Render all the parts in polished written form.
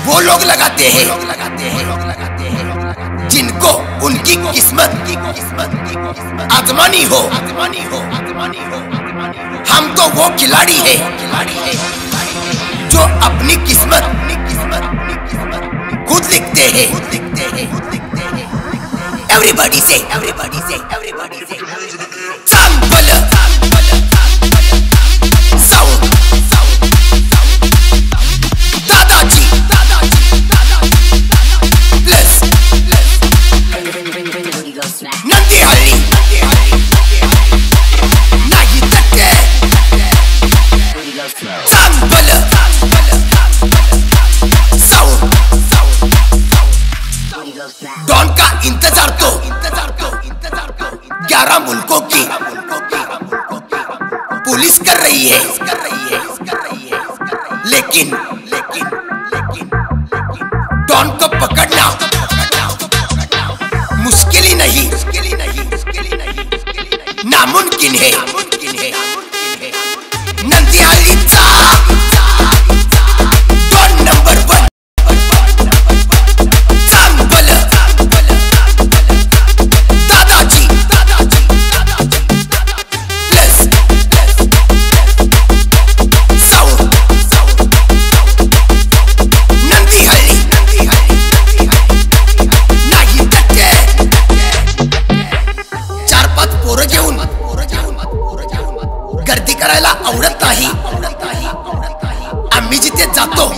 वो लोग लगाते हैं जिनको उनकी किस्मत आजमानी हो। हम तो वो खिलाड़ी है जो अपनी किस्मत खुद लिखते हैं। एवरीबॉडी से चांगभल साउंड दादाजी प्लस नंदीहल्ली नाही तक्के चांगभल साउंड डॉन का इंतजार तो 11 मुल्कों की पुलिस कर रही है, लेकिन डॉन को पकड़ना मुश्किल ही नहीं नामुमकिन है। नंदिहाली डॉन नंबर 1 चांगभल दादाजी प्लस साउंड नंदिहाली नाही तक्के 4-5 पोरं घेऊन गर्दी करायला आवडत नाही। आम्ही जिथे जातो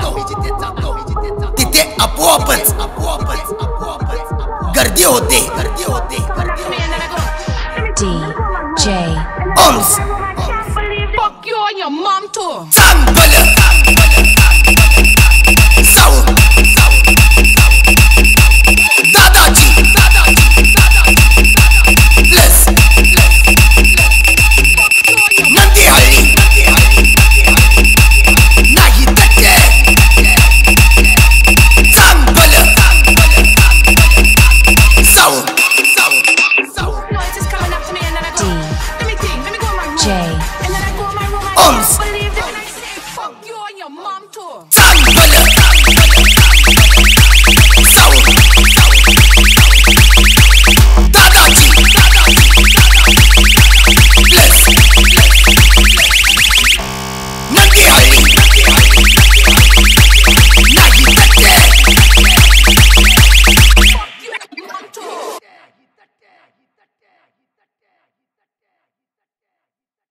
तिथे आपोआपच गर्दी होते।